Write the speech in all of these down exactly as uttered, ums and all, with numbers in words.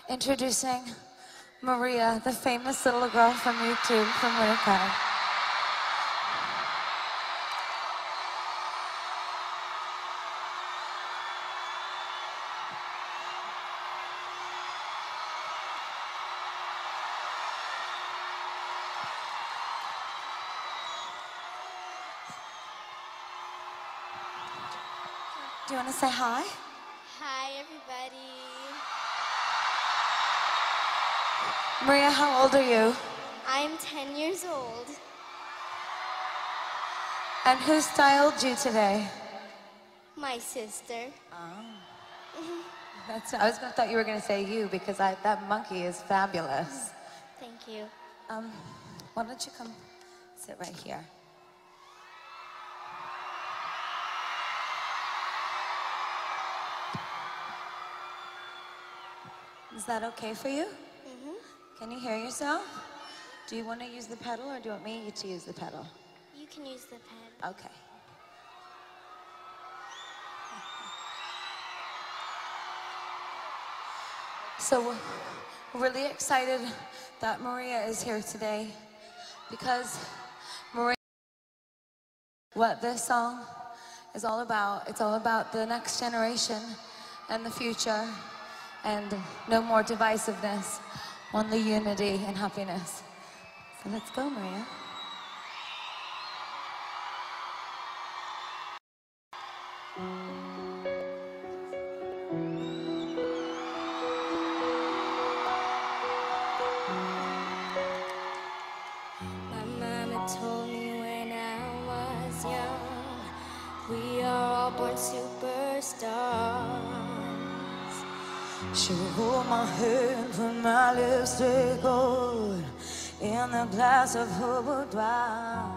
Introducing Maria, the famous little girl from YouTube from Winnipeg. Do you want to say hi? Hi, everybody. Maria, how old are you? I'm ten years old. And who styled you today? My sister. Oh. That's, I was gonna thought you were going to say you because I, that monkey is fabulous. Thank you. Um, why don't you come sit right here? Is that okay for you? Mm-hmm. Can you hear yourself? Do you want to use the pedal or do you want me to use the pedal? You can use the pen. Okay. So we're really excited that Maria is here today because Maria, what this song is all about, it's all about the next generation and the future. And no more divisiveness, only unity and happiness. So let's go, Maria. My mama told me when I was young, we are all born superstars. She would hold my hand, put my lipstick on, in the glass of her boudoir.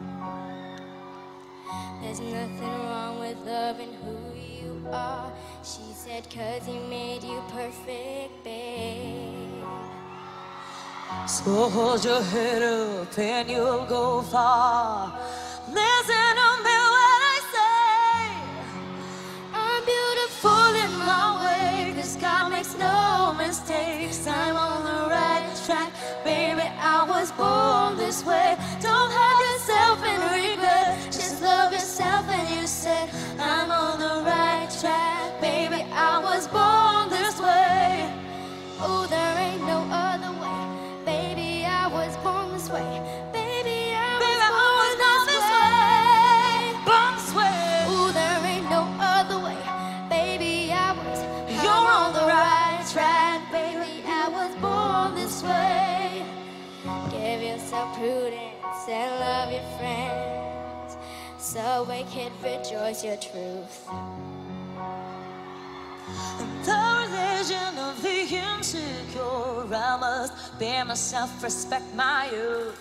There's nothing wrong with loving who you are, she said, 'cause he made you perfect, babe. So hold your head up and you'll go far. Listen to me when I say I'm beautiful in my way, 'cause God makes no mistakes. I'm on the right track, baby, I was born this way. Don't have yourself in regret, just love yourself. And you said I'm on the right track, baby, I was born this way. Oh, there ain't no other way, baby, I was born this way. Baby, I was Baby, I born was born this this way. born this way. Ooh, there ain't no other way, baby, I was. You're I'm on the right track, baby, I was born this way. Give yourself prudence and love your friends, so we can rejoice your truth. The religion of the insecure, I must bear myself, respect my youth.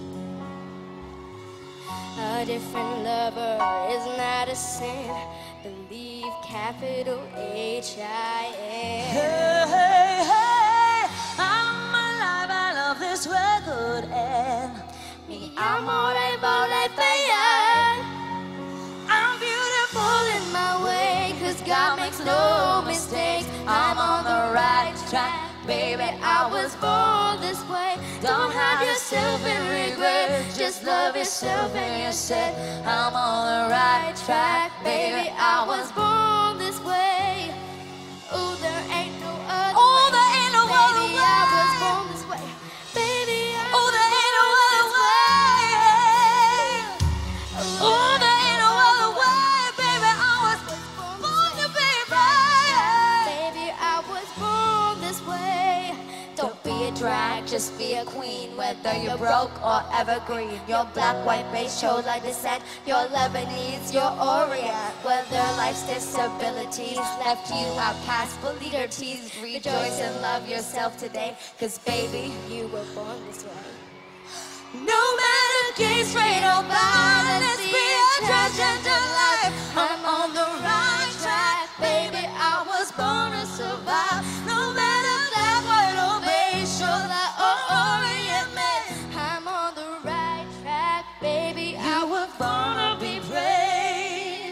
A different lover is not a sin, believe capital H I N. Hey, hey, hey, I'm alive, I love this record and Mi amore vole bene. I'm beautiful in my way, 'cause God makes no mistakes. I'm on the right track, baby, I was born this way. Don't have yourself in regret, just love yourself. And you said I'm on the right track, baby, I was born this way. Oh, there ain't no other Oh, way, there ain't no baby, other way. I was born this way. Baby, I oh, was there ain't no born other this way. Oh, Oh, there ain't no other way, baby, I was born to be right. Baby, I was born this way. Don't be a drag, just be a queen. Whether you're broke or evergreen, your black, white, beige, show like descent. Your Lebanese, your Orient. Whether life's disabilities left you outcast, beleaguered, teased, rejoice and love yourself today. 'Cause baby, you were born this way. No matter gay, straight or bi, let's be a transgender life. I'm on the right track, baby, I was born to survive. No matter black, white or beige, show that or Orient man. I'm on the right track, baby, I You were born to be brave.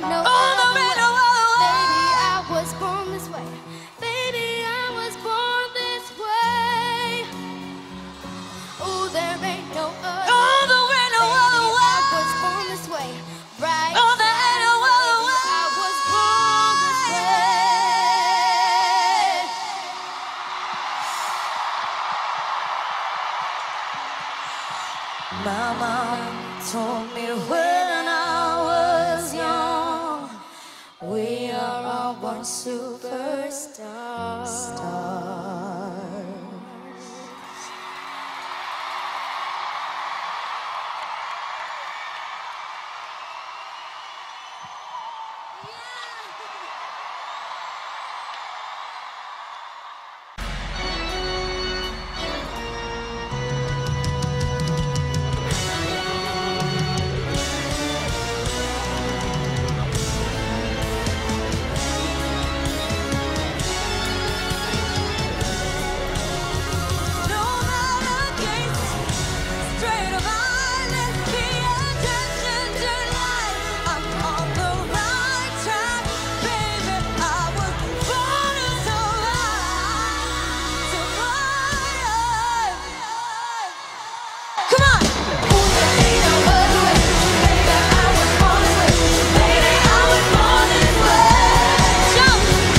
no Oh, other there ain't way. no other way. Baby, I was born this way. Baby, I was born this way. Oh, there ain't no other way. Oh, there ain't no other way. I was born this way. Right. Oh, there ain't no other way. I was born this way. My mom told me when I was young, we are all born superstars. No matter gates, straight of eye, let's pay attention to life. I'm on the right track, baby. I was born to survive, survive. Come on. Jump.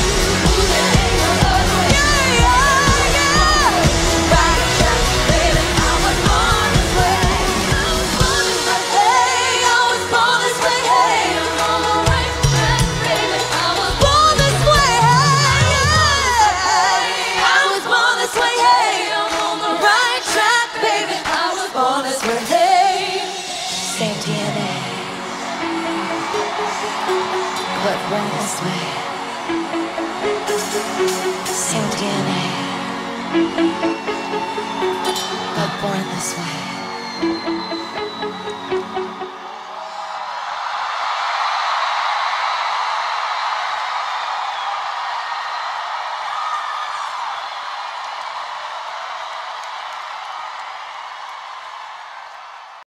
Yeah, yeah, yeah. Hey, I was born this way. Hey, I'm on the right track, baby. I was born this way. Hey, I was born this way. Hey, I'm on the right track, baby. I was born this way. Hey, same D N A, but born this way. Same D N A, but born this way.